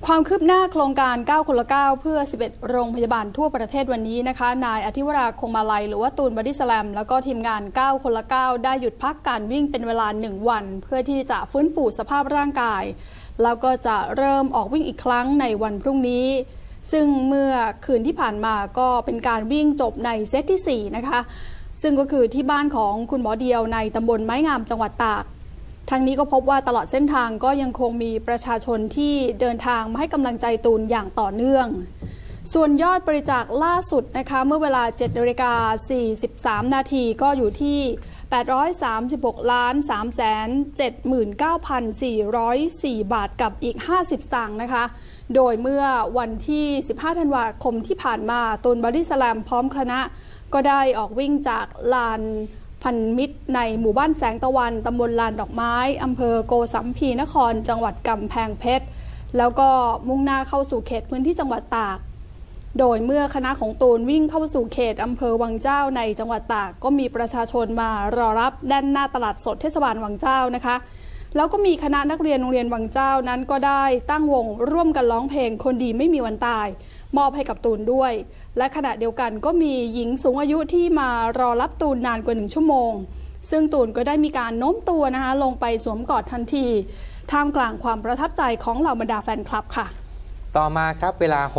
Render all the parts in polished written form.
ความคืบหน้าโครงการ9 คนละ 9เพื่อ11โรงพยาบาลทั่วประเทศวันนี้นะคะนายอธิวราคงมาลัยหรือว่าตูนบอดี้สแลมแล้วก็ทีมงาน9 คนละ 9ได้หยุดพักการวิ่งเป็นเวลา1 วันเพื่อที่จะฟื้นฟูสภาพร่างกายแล้วก็จะเริ่มออกวิ่งอีกครั้งในวันพรุ่งนี้ซึ่งเมื่อคืนที่ผ่านมาก็เป็นการวิ่งจบในเซตที่4นะคะซึ่งก็คือที่บ้านของคุณหมอเดียวในตำบลไม้งามจังหวัดตากทางนี้ก็พบว่าตลอดเส้นทางก็ยังคงมีประชาชนที่เดินทางมาให้กำลังใจตูนอย่างต่อเนื่องส่วนยอดบริจาคล่าสุดนะคะเมื่อเวลา 7:43 นาทีก็อยู่ที่ 836,379,404 บาทกับอีก50 สตางค์นะคะโดยเมื่อวันที่ 15 ธันวาคมที่ผ่านมาตูนบอดี้สแลมพร้อมคณะก็ได้ออกวิ่งจากลานพันมิตรในหมู่บ้านแสงตะวันตำบลลานดอกไม้อำเภอโกสัมพีนครจังหวัดกำแพงเพชรแล้วก็มุ่งหน้าเข้าสู่เขตพื้นที่จังหวัดตากโดยเมื่อคณะของตูนวิ่งเข้าสู่เขตอำเภอวังเจ้าในจังหวัดตากก็มีประชาชนมารอรับด้านหน้าตลาดสดเทศบาลวังเจ้านะคะแล้วก็มีคณะนักเรียนโรงเรียนวังเจ้านั้นก็ได้ตั้งวงร่วมกันร้องเพลงคนดีไม่มีวันตายมอบให้กับตูนด้วยและขณะเดียวกันก็มีหญิงสูงอายุที่มารอรับตูนนานกว่า1 ชั่วโมงซึ่งตูนก็ได้มีการโน้มตัวนะคะลงไปสวมกอดทันทีท่ามกลางความประทับใจของเหล่าบรรดาแฟนคลับค่ะต่อมาครับเวลา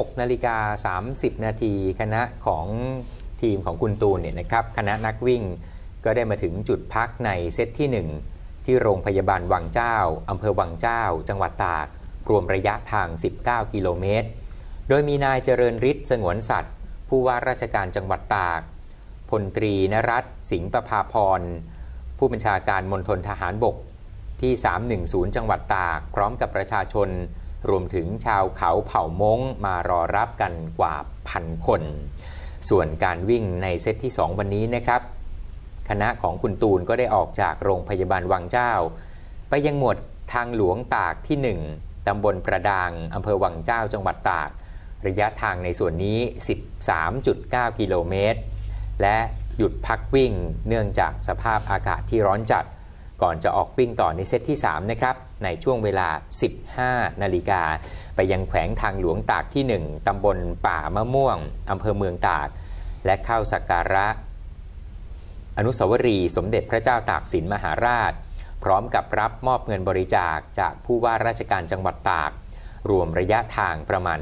6:30 นาทีคณะของทีมของคุณตูนเนี่ยนะครับคณะนักวิ่งก็ได้มาถึงจุดพักในเซตที่ 1ที่โรงพยาบาลวังเจ้าอำเภอวังเจ้าจังหวัดตากรวมระยะทาง19 กิโลเมตรโดยมีนายเจริญฤทธิ์สงวนสัตว์ผู้ว่าราชการจังหวัดตากพลตรีณรัตน์สิงห์ประภาพรผู้บัญชาการมณฑลทหารบกที่310จังหวัดตากพร้อมกับประชาชนรวมถึงชาวเขาเผ่าม้งมารอรับกันกว่า1,000 คนส่วนการวิ่งในเซตที่2วันนี้นะครับคณะของคุณตูนก็ได้ออกจากโรงพยาบาลวังเจ้าไปยังหมวดทางหลวงตากที่1ตำบลประดางอำเภอวังเจ้าจังหวัดตากระยะทางในส่วนนี้ 13.9 กิโลเมตรและหยุดพักวิ่งเนื่องจากสภาพอากาศที่ร้อนจัดก่อนจะออกวิ่งต่อในเซตที่3นะครับในช่วงเวลา 15 นาฬิกาไปยังแขวงทางหลวงตากที่1ตำบลป่ามะม่วงอำเภอเมืองตากและเข้าสักการะอนุสาวรีย์สมเด็จพระเจ้าตากสินมหาราชพร้อมกับรับมอบเงินบริจาคจากผู้ว่าราชการจังหวัดตากรวมระยะทางประมาณ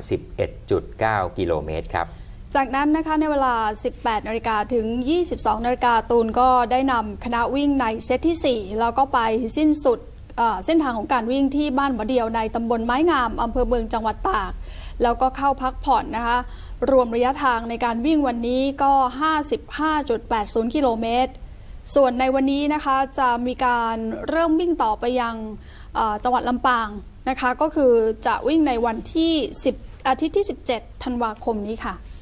11.9 กิโลเมตรครับจากนั้นนะคะในเวลา 18 นาฬิกาถึง 22 นาฬิกาตูนก็ได้นำคณะวิ่งในเซตที่ 4แล้วก็ไปสิ้นสุดเส้นทางของการวิ่งที่บ้านหมอเดียวในตำบลไม้งามอำเภอเมืองจังหวัดตากแล้วก็เข้าพักผ่อนนะคะรวมระยะทางในการวิ่งวันนี้ก็ 55.80 กิโลเมตรส่วนในวันนี้นะคะจะมีการเริ่มวิ่งต่อไปยังจังหวัดลำปางนะคะก็คือจะวิ่งในวันที่อาทิตย์ที่ 17 ธันวาคมนี้ค่ะ